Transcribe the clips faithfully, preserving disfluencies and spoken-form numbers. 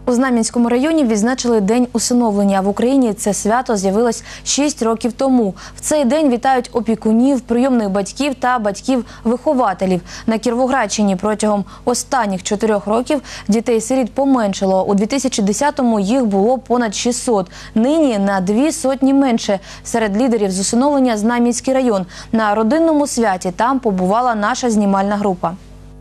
У Знам'янському районі відзначили День усиновлення. В Україні це свято з'явилось шість років тому. В цей день вітають опікунів, прийомних батьків та батьків-вихователів. На Кіровоградщині протягом останніх чотирьох років дітей-сиріт поменшало. У дві тисячі десятому їх було понад шістсот. Нині на дві сотні менше. Серед лідерів з усиновлення Знам'янський район. На родинному святі там побувала наша знімальна група.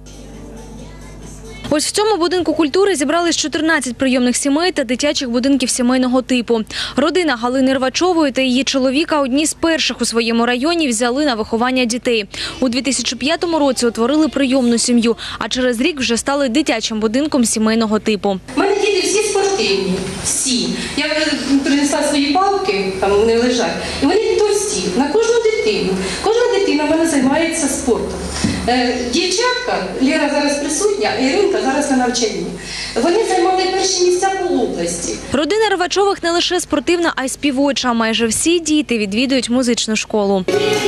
Ось в цьому будинку культури зібрались чотирнадцять прийомних сімей та дитячих будинків сімейного типу. Родина Галини Рвачової та її чоловіка одні з перших у своєму районі взяли на виховання дітей. У дві тисячі п'ятому році утворили прийомну сім'ю, а через рік вже стали дитячим будинком сімейного типу. У мене діти всі спортивні, всі. Я принесла свої палки, там вони лежать, і вони товсті, на кожну дитину. Кожна дитина в мене займається спортом. Дівчатка, Лера зараз присутня, а Іринка зараз на навчанні. Вони займали перші місця по області. Родина Рвачових не лише спортивна, а й співоча. Майже всі діти відвідують музичну школу.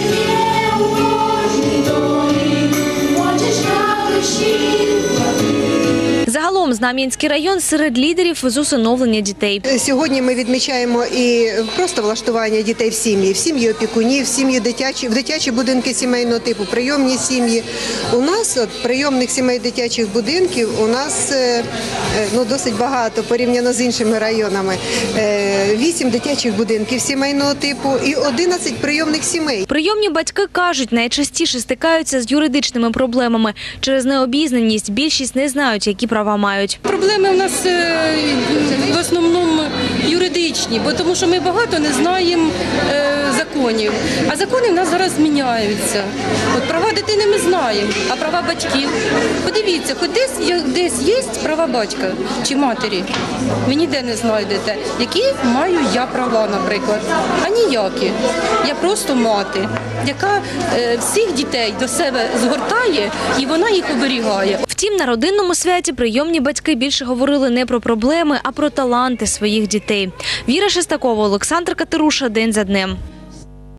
Загалом Знам'янський район серед лідерів з усиновлення дітей. Сьогодні ми відмічаємо і просто влаштування дітей в сім'ї, в сім'ї опікунів, в сім'ї дитячі, в дитячі будинки сімейного типу, прийомні сім'ї. У нас от, прийомних сімей дитячих будинків у нас ну, досить багато порівняно з іншими районами. Вісім дитячих будинків сімейного типу і одинадцять прийомних сімей. Прийомні батьки кажуть, найчастіше стикаються з юридичними проблемами. Через необізнаність більшість не знають, які права мають. Проблеми у нас в основному юридичні, бо тому що ми багато не знаємо законів. А закони в нас зараз зміняються. От права дитини ми знаємо, а права батьків. Подивіться, хоч десь, десь є права батька чи матері. Ви ніде не знайдете, які маю я права, наприклад. А ніякі. Я просто мати, яка всіх дітей до себе згортає і вона їх оберігає. Втім, на родинному святі прийомні батьки більше говорили не про проблеми, а про таланти своїх дітей. Віра Шестакова, Олександр Катеруша. День за днем.